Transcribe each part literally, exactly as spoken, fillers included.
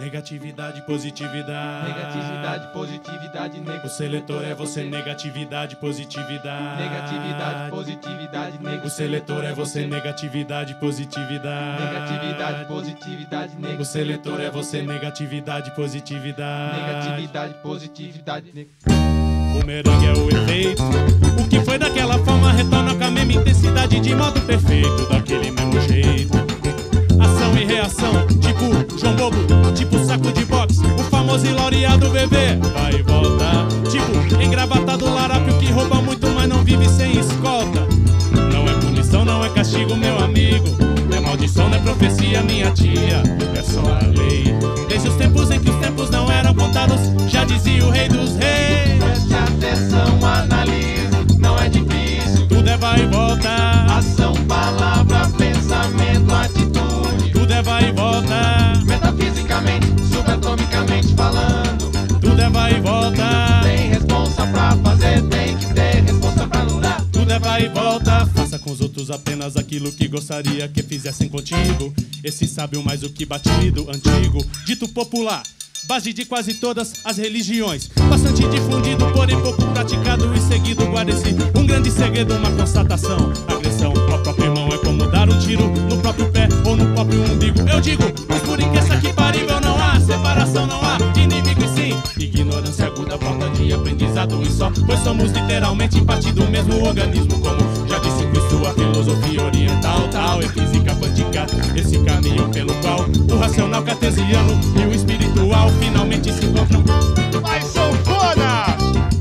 Negatividade, positividade. Negatividade, positividade, O seletor é você, negatividade, positividade. Negatividade, positividade, O seletor é você, negatividade, positividade. Negatividade, positividade, O seletor é você, negatividade, positividade. Negatividade, positividade. O merengue é o efeito. O que foi daquela forma retorna com a mesma intensidade, de modo perfeito, daquele mesmo jeito. Ação e reação, tipo João Bobo, tipo saco de boxe, o famoso e laureado bebê. Vai e volta, tipo engravatado larápio que rouba muito, mas não vive sem escolta. Não é punição, não é castigo, meu amigo. Não é maldição, não é profecia, minha tia. É só a lei. Desde os tempos em que os tempos não eram contados, já dizia o rei dos reis. Preste atenção, analise, não é difícil. Tudo é vai e volta. Ação, palavra, pensamento, atitude. Tudo é vai e volta. Metafisicamente, subatomicamente falando. Tudo é vai e volta. Tem responsa pra fazer, tem que ter responsa pra anular. Tudo é vai e volta. Faça com os outros apenas aquilo que gostaria que fizessem contigo. Esse sabe o mais do que batido, antigo, dito popular, base de quase todas as religiões. Bastante difundido, porém pouco praticado e seguido. Guarda-se um grande segredo, uma constatação. Agressão ao próprio irmão é como dar um tiro no próprio pé ou no próprio umbigo. Eu digo, mas por inquieta que parível não há separação, não há inimigo e sim ignorância aguda, falta de aprendizado e só. Pois somos literalmente parte do mesmo organismo, como já disse com sua filosofia oriental. Tal é física quântica, esse caminho pelo qual o racional cartesiano e o espiritual finalmente se encontram. Vai, sanfona!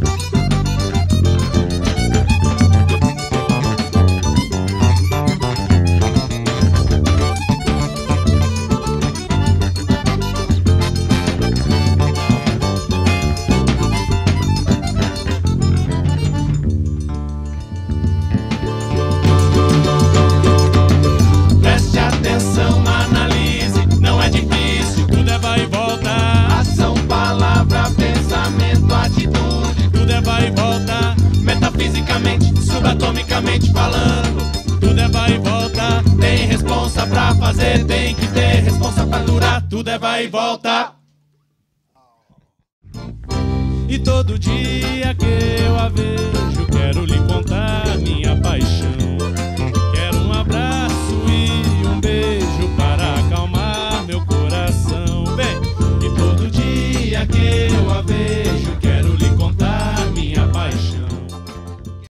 Preste atenção, analise, não é difícil. Tudo é vai e volta. Ação, palavra, pensamento, atitude. Tudo é vai e volta. Metafisicamente, subatomicamente falando. Tudo é vai e volta. Tem responsa pra fazer, tem que ter responsa pra durar. Tudo é vai e volta. E todo dia que eu a vejo